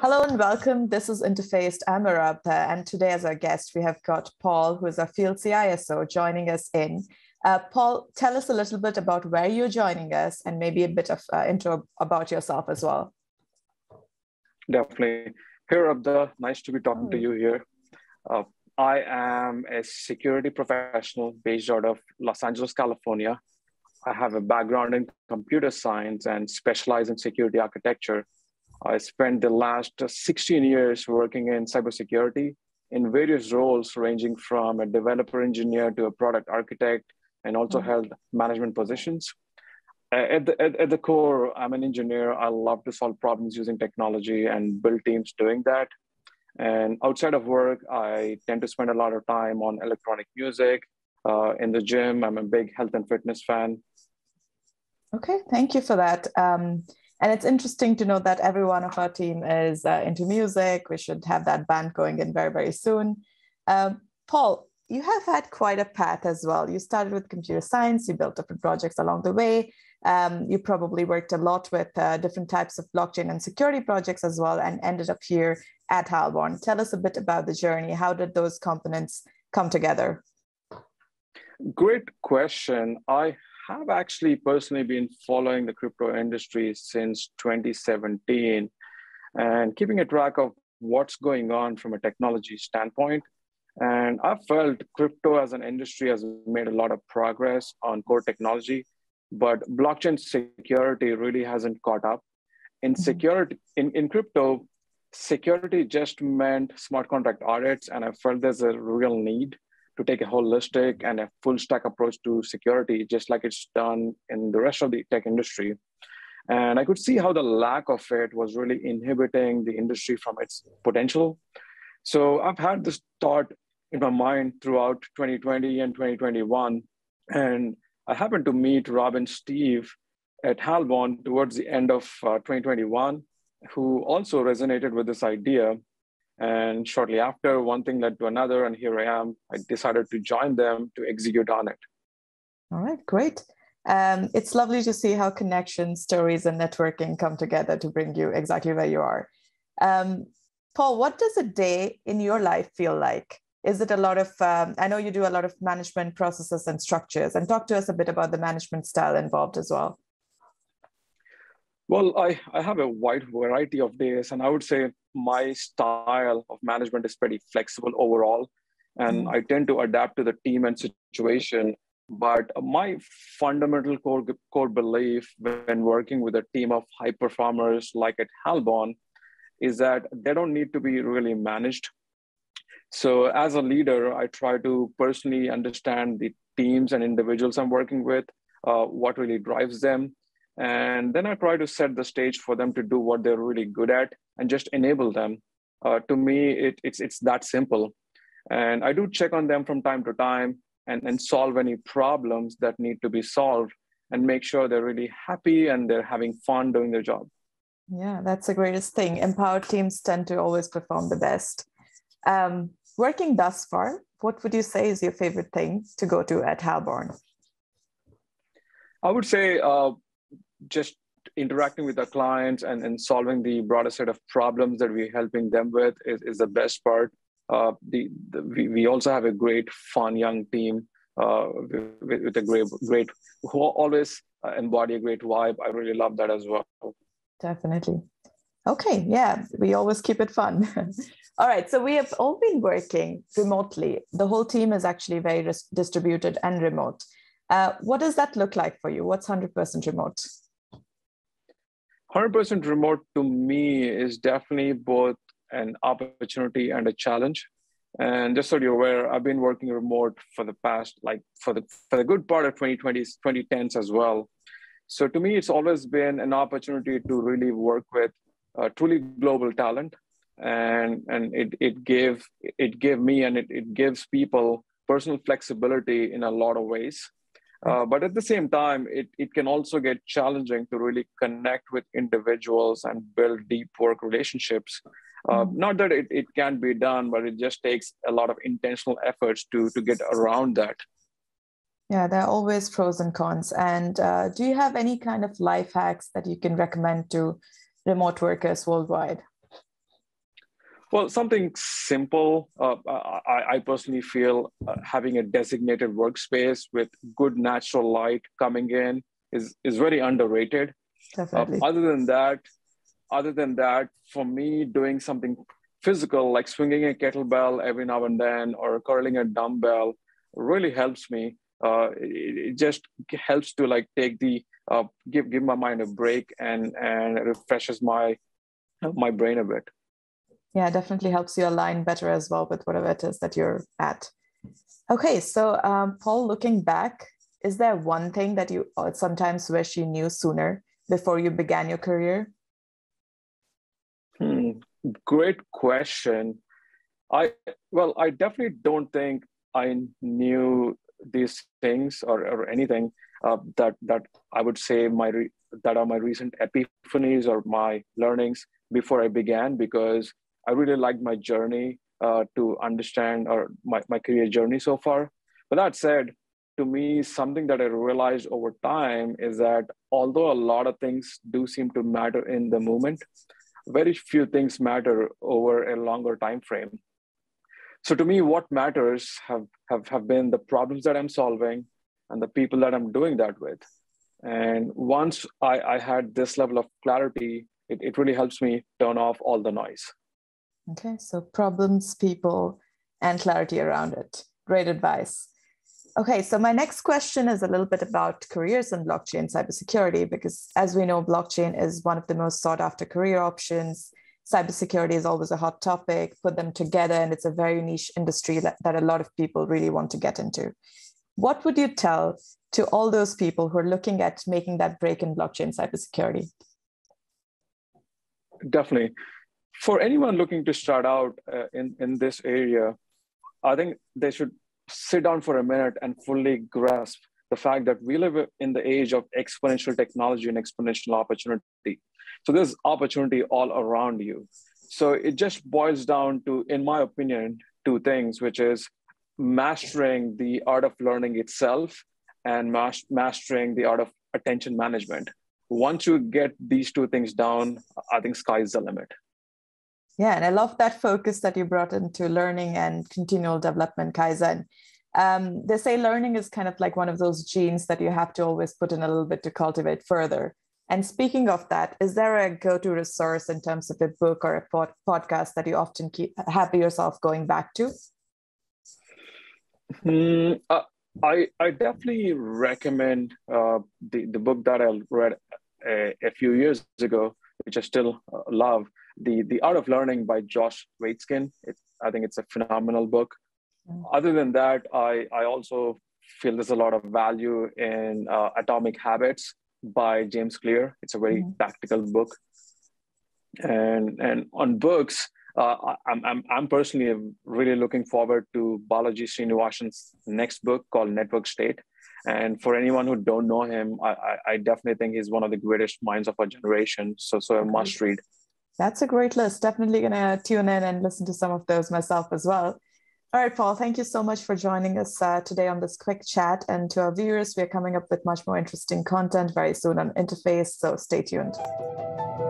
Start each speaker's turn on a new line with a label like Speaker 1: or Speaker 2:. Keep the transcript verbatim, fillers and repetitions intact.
Speaker 1: Hello and welcome. This is Interfaced. I'm Arabta, and today as our guest, we have got Paul, who is a Field C I S O, joining us in. Uh, Paul, tell us a little bit about where you're joining us and maybe a bit of uh, intro about yourself as well.
Speaker 2: Definitely. Here, Arabta, nice to be talking
Speaker 1: oh.
Speaker 2: to you here. Uh, I am a security professional based out of Los Angeles, California. I have a background in computer science and specialize in security architecture. I spent the last sixteen years working in cybersecurity in various roles, ranging from a developer engineer to a product architect, and also mm-hmm. held management positions. Uh, at, the, at, at the core, I'm an engineer. I love to solve problems using technology and build teams doing that. And outside of work, I tend to spend a lot of time on electronic music. Uh, in the gym, I'm a big health and fitness fan.
Speaker 1: Okay, thank you for that. Um, And it's interesting to know that every one of our team is uh, into music. We should have that band going in very, very soon. Um, Paul, you have had quite a path as well. You started with computer science. You built different projects along the way. Um, you probably worked a lot with uh, different types of blockchain and security projects as well, and ended up here at Halborn. Tell us a bit about the journey. How did those components come together?
Speaker 2: Great question. I have actually personally been following the crypto industry since twenty seventeen and keeping a track of what's going on from a technology standpoint. And I felt crypto as an industry has made a lot of progress on core technology, but blockchain security really hasn't caught up. In security, in, in crypto, security just meant smart contract audits, and I felt there's a real need to take a holistic and a full stack approach to security, just like it's done in the rest of the tech industry. And I could see how the lack of it was really inhibiting the industry from its potential. So I've had this thought in my mind throughout twenty twenty and twenty twenty-one. And I happened to meet Rob and Steve at Halborn towards the end of uh, twenty twenty-one, who also resonated with this idea. And shortly after, one thing led to another, and here I am. I decided to join them to execute on it.
Speaker 1: All right, great. Um, it's lovely to see how connections, stories, and networking come together to bring you exactly where you are. Um, Paul, what does a day in your life feel like? Is it a lot of, um, I know you do a lot of management processes and structures, and talk to us a bit about the management style involved as well.
Speaker 2: Well, I, I have a wide variety of days, and I would say my style of management is pretty flexible overall, and mm. I tend to adapt to the team and situation. But my fundamental core, core belief when working with a team of high performers like at Halborn is that they don't need to be really managed. So as a leader, I try to personally understand the teams and individuals I'm working with, uh, what really drives them. And then I try to set the stage for them to do what they're really good at and just enable them. Uh, to me, it, it's, it's that simple. And I do check on them from time to time and, and solve any problems that need to be solved and make sure they're really happy and they're having fun doing their job.
Speaker 1: Yeah, that's the greatest thing. Empowered teams tend to always perform the best. Um, working thus far, what would you say is your favorite thing to go to at Halborn?
Speaker 2: I would say, uh, just interacting with our clients and, and solving the broader set of problems that we're helping them with is, is the best part. Uh, the, the we, we also have a great, fun young team uh, with, with a great, great, who always uh, embody a great vibe. I really love that as well.
Speaker 1: Definitely. Okay, yeah, we always keep it fun. All right, so we have all been working remotely. The whole team is actually very res- distributed and remote. Uh, what does that look like for you? What's one hundred percent remote?
Speaker 2: one hundred percent remote to me is definitely both an opportunity and a challenge. And just so you're aware, I've been working remote for the past, like for the for the good part of twenty twenties, twenty tens as well. So to me, it's always been an opportunity to really work with uh, truly global talent. And, and it, it gave it gave me and it, it gives people personal flexibility in a lot of ways. Uh, but at the same time, it, it can also get challenging to really connect with individuals and build deep work relationships. Uh, mm-hmm. Not that it, it can't be done, but it just takes a lot of intentional efforts to, to get around that.
Speaker 1: Yeah, there are always pros and cons. And uh, do you have any kind of life hacks that you can recommend to remote workers worldwide?
Speaker 2: Well, something simple. Uh, I, I personally feel uh, having a designated workspace with good natural light coming in is, is very underrated. Uh,
Speaker 1: Definitely.
Speaker 2: other than that, other than that, for me, doing something physical like swinging a kettlebell every now and then or curling a dumbbell really helps me. Uh, it, it just helps to like take the uh, give give my mind a break and and refreshes my my brain a bit.
Speaker 1: Yeah, definitely helps you align better as well with whatever it is that you're at. Okay, so um, Paul, looking back, is there one thing that you uh, sometimes wish you knew sooner before you began your career?
Speaker 2: Hmm, great question. I well, I definitely don't think I knew these things or, or anything uh, that that I would say my re, that are my recent epiphanies or my learnings before I began, because I really liked my journey uh, to understand or my, my career journey so far. But that said, to me, something that I realized over time is that although a lot of things do seem to matter in the moment, very few things matter over a longer time frame. So to me, what matters have, have, have been the problems that I'm solving and the people that I'm doing that with. And once I, I had this level of clarity, it, it really helps me turn off all the noise.
Speaker 1: Okay, so problems, people, and clarity around it. Great advice. Okay, so my next question is a little bit about careers in blockchain cybersecurity, because as we know, blockchain is one of the most sought after career options. Cybersecurity is always a hot topic, put them together, and it's a very niche industry that, that a lot of people really want to get into. What would you tell to all those people who are looking at making that break in blockchain cybersecurity?
Speaker 2: Definitely. For anyone looking to start out uh, in, in this area, I think they should sit down for a minute and fully grasp the fact that we live in the age of exponential technology and exponential opportunity. So there's opportunity all around you. So it just boils down to, in my opinion, two things, which is mastering the art of learning itself and mas- mastering the art of attention management. Once you get these two things down, I think sky's the limit.
Speaker 1: Yeah, and I love that focus that you brought into learning and continual development, Kaizen. Um, they say learning is kind of like one of those genes that you have to always put in a little bit to cultivate further. And speaking of that, is there a go-to resource in terms of a book or a pod- podcast that you often keep have yourself going back to?
Speaker 2: Mm, uh, I I definitely recommend uh, the the book that I read a, a few years ago, which I still uh, love, the the Art of Learning by Josh Waitzkin. It's I think it's a phenomenal book. Mm. Other than that, I I also feel there's a lot of value in uh, Atomic Habits by James Clear. It's a very mm. practical book. And and on books, uh, I'm, I'm I'm personally really looking forward to Balaji Srinivasan's next book called Network State. And for anyone who don't know him, I, I, I definitely think he's one of the greatest minds of our generation. So so a must read.
Speaker 1: That's a great list. Definitely gonna tune in and listen to some of those myself as well. All right, Paul, thank you so much for joining us uh, today on this quick chat. And to our viewers, we are coming up with much more interesting content very soon on Interface, so stay tuned.